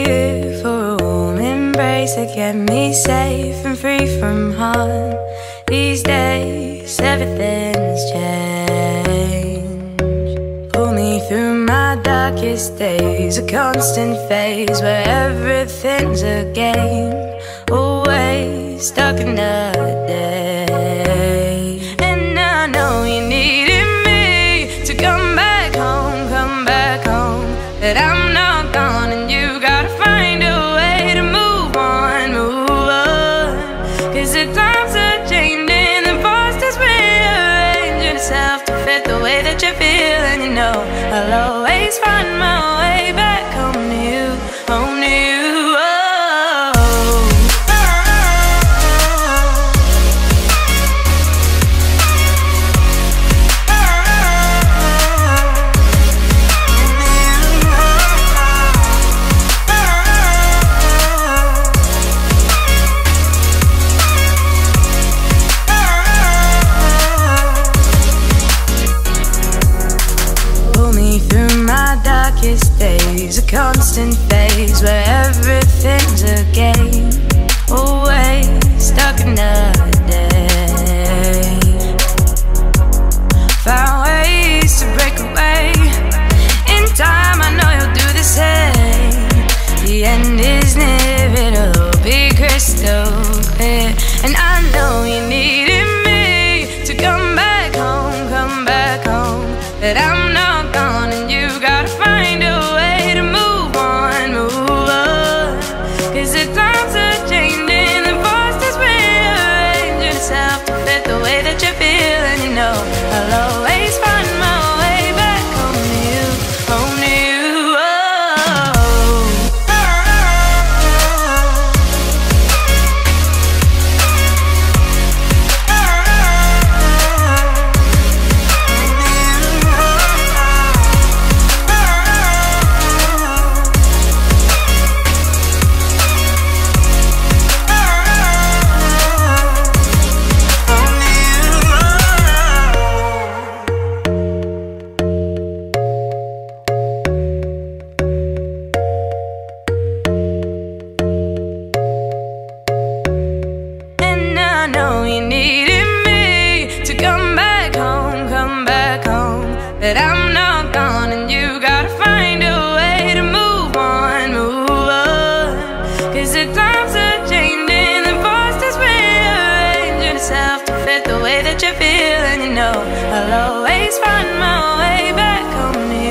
here for a warm embrace to get me safe and free from harm. These days, everything's changed. Pull me through my darkest days, a constant phase where everything's a game. Always stuck in the day. And I know you needed me to come back home, but I'm not gone, and you gotta find a way to move on, move on. Cause the times are changing, the posters rearranging itself to fit the way that you feel. And you know I'll always find my way back home to you, home to you. Days, a constant phase where everything's a game. Always stuck in the day. Found ways to break away. In time I know you'll do the same. The end is near, it'll be crystal clear. And I know you needed me to come back home, but I'm not gone, and you gotta find a way to move on, move on. Cause the times are changing, the posters rearranging itself to fit the way that you feel. And you know I'll always find my way back home to you, home to you. I know you needed me to come back home, but I'm not gone, and you gotta find a way to move on, move on. Cause the times are changing, the posters rearranging itself to fit the way that you feel. And you know I'll always find my way back home to you.